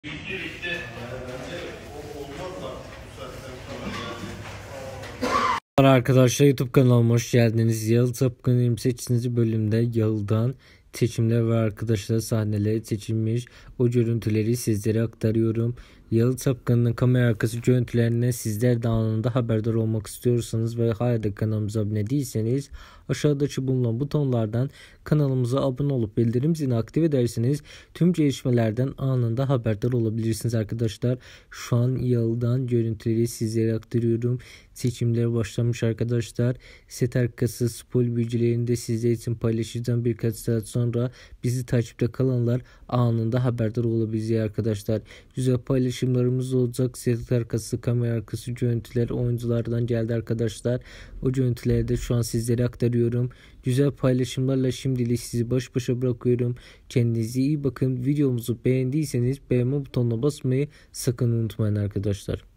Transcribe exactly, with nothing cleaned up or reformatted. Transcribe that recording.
Bitti bitti. Bence olmaz da bu saatten sonra yani. Arkadaşlar, YouTube kanalıma hoş geldiniz. Yalı Çapkın yirmi sekizinci bölümde Yalı'dan seçimler ve arkadaşlar sahneleri seçilmiş. O görüntüleri sizlere aktarıyorum. Yalı Çapkın'ın kamera arkası görüntülerinden sizler de anında haberdar olmak istiyorsanız ve hala da kanalımıza abone değilseniz aşağıdaki bulunan butonlardan kanalımıza abone olup bildirim zilini aktif ederseniz tüm gelişmelerden anında haberdar olabilirsiniz arkadaşlar. Şu an Yalı'dan görüntüleri sizlere aktarıyorum. Seçimler başlamış arkadaşlar. Set arkası spoiler bilgilerini de sizler için paylaşacağım birkaç saat sonra. Bizi takipte kalanlar anında haberdar olabilir arkadaşlar. Güzel paylaşımlarımız olacak. Set arkası, kamera arkası görüntüler oyunculardan geldi arkadaşlar. O görüntüleri de şu an sizlere aktarıyorum. Güzel paylaşımlarla şimdilik sizi baş başa bırakıyorum. Kendinize iyi bakın. Videomuzu beğendiyseniz beğenme butonuna basmayı sakın unutmayın arkadaşlar.